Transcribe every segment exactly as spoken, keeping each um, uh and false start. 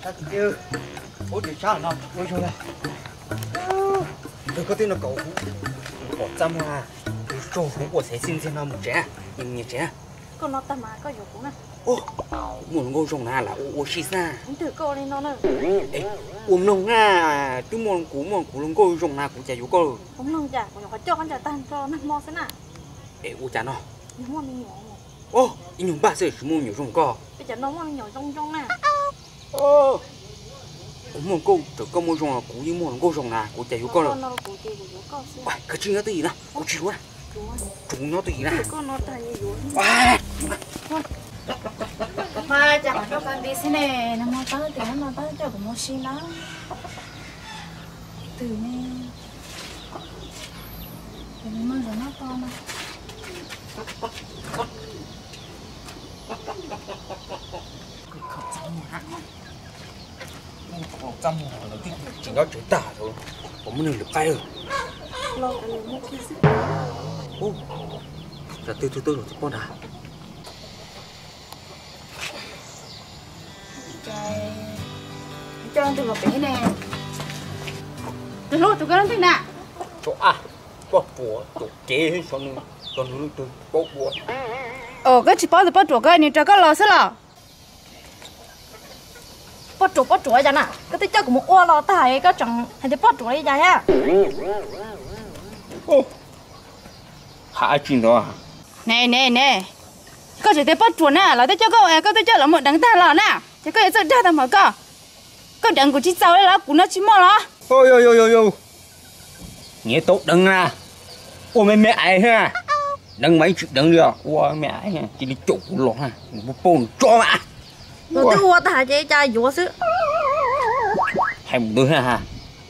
chứ bố chỉ sao nào bố cho đây tôi có tin là cậu bỏ trăm à trâu không có thể xin xin nào một trẻ nhưng như trẻ con nó tầm mà có nhiều cũng nè ô muốn ngô rồng na là ô xí xa không từ cô lên nó nữa uống nông na tôi muốn cú muốn cú lông ngô rồng na cũng chả vô cô không nông chả còn có cho con chả tan cho nó mò thế nào ê ô chả nó nhưng mà mình nhỏ ô anh nhung ba sẽ sử dụng nhiều rồng co bây giờ nó mà mình nhỏ trong trong nè ô muốn cô từ cô mua rồng là cú đi muốn ngô rồng na cũng chả vô cô rồi cái chuyện nó gì đó cô chịu à chúng nó tùy nè con nó tay yếu mà chẳng cho con đi xin nè nó mua tới thì nó tới cho cũng mua xin đó từ nè thì nó mang rồi nó con mà khẩu trăm hả khẩu trăm là cái chỉ nói chuyện tả thôi có muốn được cái rồi lo cái này mua kia ô là từ từ từ rồi con à trời cho anh từ một bé nè từ lúc tụi con thế nào chỗ à bỏ bùa chỗ chế xong còn nữa từ bỏ bùa ờ cái chỉ bỏ từ bỏ chuột cái này cho cái lò xí lò bỏ chuột bỏ chuột vậy nè cái tôi cho cũng một ô lò tài cái chẳng hay thì bỏ chuột vậy à ô hả chuyện đó nè nè nè có chỉ tới bắt chuột nè là tới cho cô có tới cho là một đằng ta là nè chỉ có sự ra thằng mà có có đằng của chị sao đấy là của nó chỉ mò đó ôi ôi ôi ôi ôi nghe tốt đừng à ôi mẹ mẹ ai ha đừng mấy chuyện đừng được ôi mẹ ai ha chỉ đi chủ lọ ha một bồn cho mà nó tôi mua ta chơi chơi vô chứ hay một đứa ha ha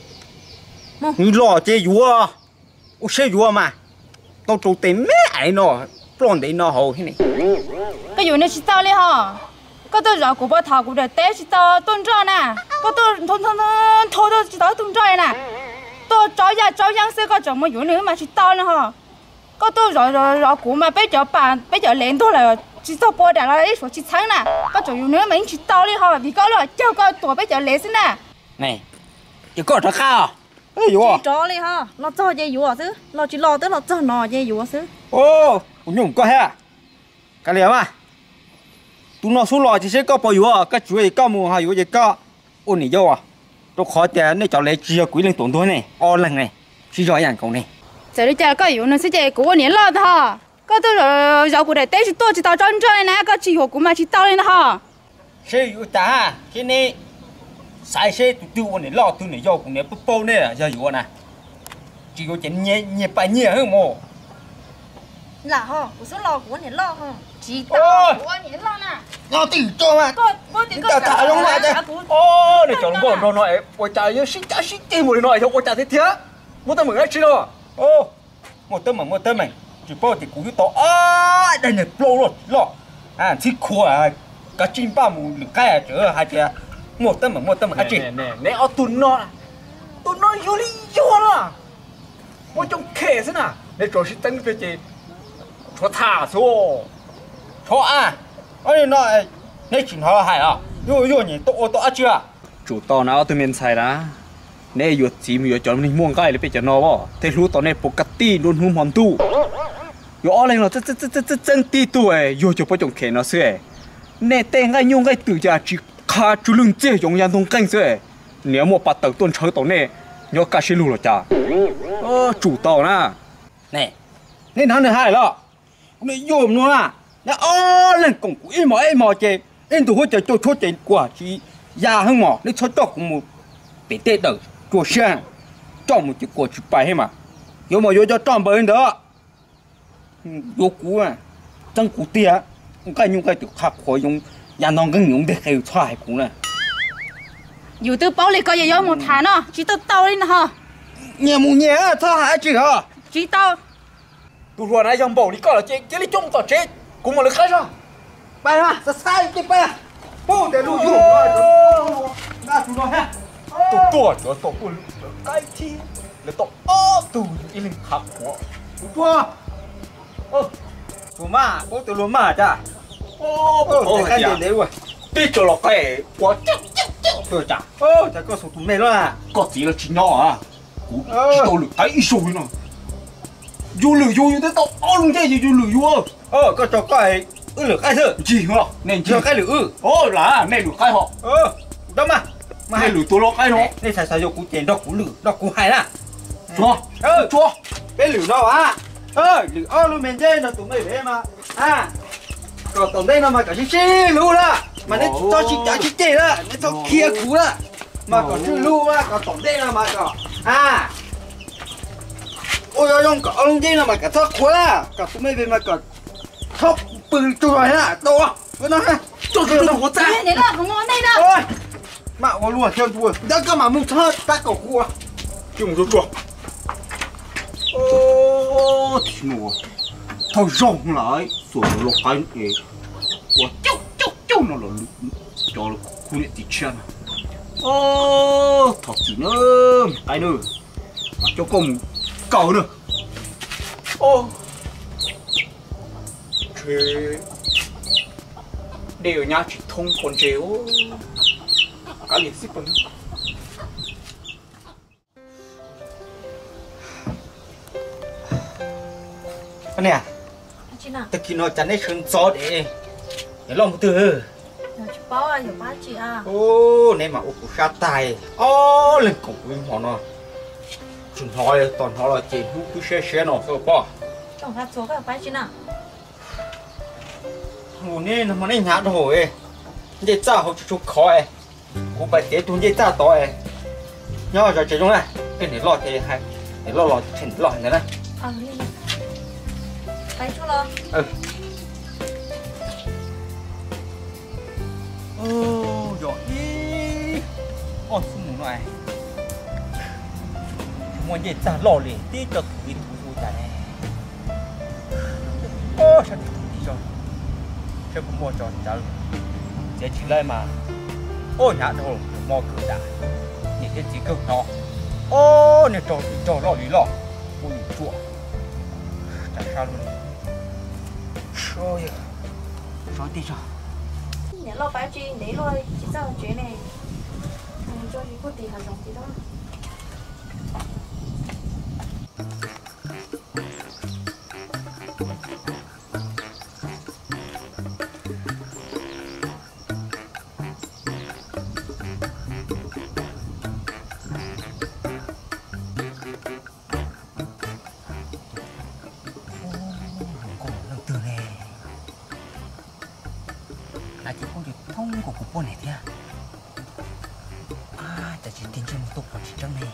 như lọ chơi vua ôi chơi vua mà tao chủ tiền mẹ ai nó plon đấy nó hầu thế này cái vụ này chỉ tao đi hả có tôi rõ của bà thảo của đời té chỉ tao tuân cho nè có tôi thôn thôn thôn thôn tôi chỉ tao tuân cho nè tôi cháu nhà cháu giang sẽ có chồng một vụ nữa mà chỉ tao nữa hả có tôi rõ rõ rõ của mà bây giờ bạn bây giờ lên tôi là chỉ tao bỏ đã là ít số chỉ sáng nè có chỗ vụ nữa mình chỉ tao đi hả vì có là cháu có tuổi bây giờ lên xin nè này chỉ có thằng cao ê vụ chó đi ha nó cho dây vụ chứ nó chỉ lo tới nó cho nó dây vụ chứ ô nhung có ha cái gì mà tụi nó số lò chỉ sẽ có bao nhiêu cái chuối gì có mua hay gì có ôn này vô à tôi khó tiền này cho lấy chia quý lên tổn thôi này o lần này chỉ giỏiอย่างcậu này giờ đi chơi có vụ nó sẽ chơi của年了的có tôi rồi giờ của đời tết chỉ tôi chỉ tao cho chơi nè có chỉ của mà chỉ tao lên ha sẽ vụ ta cái này sai sẽ tụi tụi ôn này lo tụi này vô cũng này bút bao này giờ vụ nè chỉ có chuyện nhẹ nhẹ bài nhẹ hơn mà là ha của số lo của年lo ha chỉ tao của年lo nè nó tự cho mà có có thì có cả luôn mà chứ ô này chọn con nó nói ôi trời ơi xích chả xích tiền một nói thôi ôi trời thế thế một tấm mực đấy chứ đâu ô một tấm mực một tấm mực chỉ bao thì cũng to à đây này pro rồi lo à thích khua à cả chim ba mù cái à chở hai chè một tấm mực một tấm mực à chị nè nè nè ở tuần nó tuần nó vô đi vô nó một trong khe thế nào để cho xích tấn cái gì cho thả số cho à ôi nó này chuyện họ hay à yo yo nhỉ to to chưa chủ tao nào tôi miền Sài đó nè yo chỉ mình chọn mình mua cái để bây giờ nó bỏ thế lúc tao này bốc ti luôn hung hòn tu yo lên nó chân chân chân chân chân ti tu ấy yo cho bao nhiêu kén nó xưa nè tên cái nhung cái từ giờ chỉ khá chú lưng chơi dùng yan thông canh xưa nếu một bắt đầu tuần chơi tao này nhớ cả xe lù rồi cha ơ chủ tao na nè nên hắn được hay đó này yôm nó à nè ô lên cùng quỷ mỏ em mỏ chè em tụi hỗ trợ cho cho chè quả chỉ già hơn mỏ để cho cho cũng một để tết đầu cho sang cho một chiếc quả chụp bài hay mà yo mà yo cho tròn bờ đó yo cú à chân cú tia cái nhung cái được khắc khỏi dùng nhà non cái nhung để kêu xoài cũng nè dù tôi bảo lại coi gì một tháng nó chỉ tao tao lên hả nhẹ mù nhẹ sao hả chị hả chỉ tao tụi ruột này dòng bầu đi coi là chế chế đi chung tao chế cũng mà được khai sao bài mà sao sai cái bài bố để lưu dùng ra tụi nó ha tụi tuổi cho tụi tụi cái chi là tụi ô tụi cái linh khắc của tụi tua ô tụi mà bố tụi luôn mà cha ô bố cái gì đấy rồi đi cho nó cái quá chắc chắc chắc tôi chả ơ chả có số tụi mày đó à có gì là chỉ nhỏ à cú tao lử thấy rồi nè vô lử vô tới tao on thế gì vô lử vô ơ có cho cái ư lử khai thử gì hả nên cho cái lử ư ô là nên lử khai họ ơ đâu mà mà hay lử tôi lo khai nó nên xài xài vô cú tiền đó cú lử đó cú hay là chua ơ chua cái lử đó à ơ lử ơ luôn mình chơi nó tụi mày về mà à còn tổng đây nó mà cả chi chi lù đó mà nên cho chị cả chi chi đó nên cho kia cú đó mà còn chưa lù mà còn tổng đây nó mà còn à ôi ôi ông cả ông gì nó mà cả thóc quá cả tụi mày về mà còn thóc bự rồi hả đâu à nó ha cho cho nó có ta Thế là không ngon đây đâu. ôi mà có luôn theo đuổi đã cơ mà mung thớt ta cầu cua chừng rồi chuột ô thì nó thao rong lại rồi nó khai cái của chú chú chú nó là cho khu điện thị chân ô thật sự nữa ai nữa cho cùng cầu nữa ô thế đều nhá chỉ thông con chéo cả liệt ship rồi anh nè chị nào tất nhiên nó chắn đấy sơn gió để để lòng từ chị bao à hiểu ba chị à ô nếu mà ô của sa tài ô lên cổng với họ nó chúng nói toàn họ là chỉ lúc cứ xe xe nó thôi bỏ tổng phát số các ba chị nào hồ này nó mà này nhát rồi vậy sao họ chụp khó ấy cô phải tiếp tục vậy sao to ấy nhớ rồi chị chúng này cái này lo thì hay để lo lo thì lo này này à đi bay chú lo ừ ô rồi đi ô xuống một này muốn gì ta lo liền tí cho tụi tụi tụi ta này ô sao tụi đi rồi sao cũng mua cho cháu chế chỉ lại mà ô nhà thôi mua cửa đã những cái chỉ cực nó ô này cho cho lo lý lo ôi chua chả sao luôn rồi rồi đi rồi nhớ lo ba chị để lo chị sao chuyện này cho chị có tiền hàng đồng gì đó chỉ không được thông của cục này nha à tại chỉ tin trên một tục của chị trong này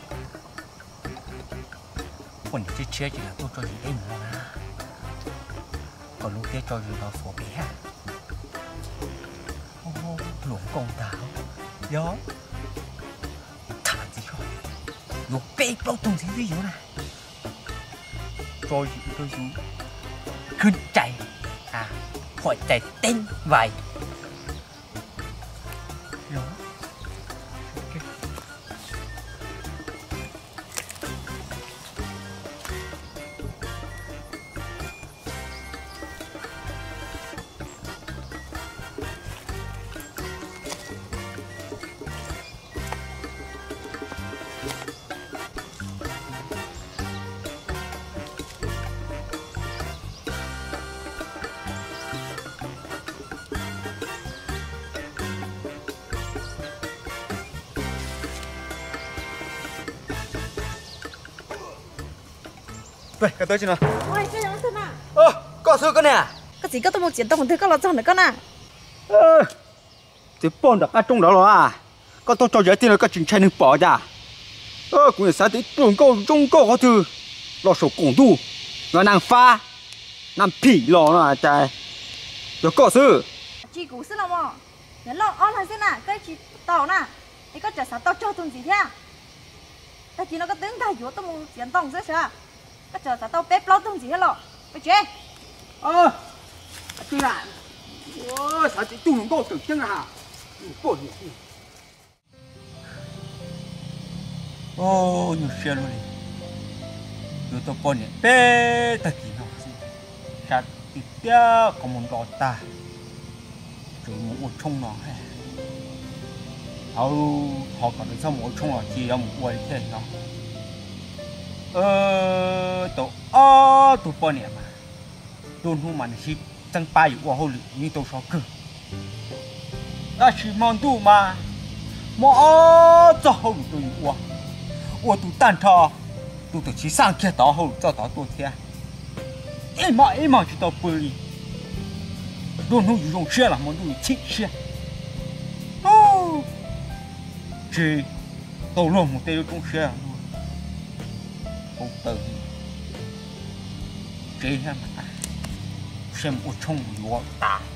quần chỉ chia chỉ là tôi cho chị đây nữa mà còn lúc kia cho chị vào phố bé ha ô luồng công táo gió thả gì không lúc bé bao tuần thế gì này rồi chị tôi xuốngขึ้นใจà hỏi chạy tên vài đó okay. Vậy, cái tới chưa nào? ôi cái đó thế nào Ơ, có sự cái này à? cái gì có tôi một chuyện tôi không thấy có lo chọn được con à Ơ, thì bọn đặc trong đó rồi à? Có tôi cho giới tiền là có chuyện chạy nên bỏ ra. Ơ, cũng là sao thì trường câu trung câu có thứ lo sổ cổng tu, nó nàng pha, nàng phỉ lo nó à trời. Rồi có sự. chị cũng xin làm mà nhớ lo on là thế nào cái chị tao nè cái có trả sao tao cho tuần gì thế ta chỉ nó có tiếng thay dúa tôi một chuyện tông rất sao cái chờ sao tao bếp lo tuần gì hết lo bây giờ Ơ, chị lại. Ôi, sao chị tung câu tưởng chân à? Cô nhỉ? Ô, nhiều xe luôn đi. Yo to pone pe ta ki no si. Sa ti tia có một đỏ ta. Rồi một một chung nó hay. 好họ còn được sao mỗi chung là chỉ là một quầy thế nhau ờ tổ ờ tổ bao nhiêu mà đồn hôm mà chỉ tăng ba yêu hoa hồi như tổ số cơ ta chỉ mong tu mà mà cho hồi tôi yêu hoa hoa tu tan thọ tu tu chỉ sang kia đó hồi cho đó tu thế em mà em mà chỉ tao bơi đi đồn hôm dùng xe là món tu chích xe chỉ tàu luôn một tay trong xe không tự chỉ hem xem một chung vô ta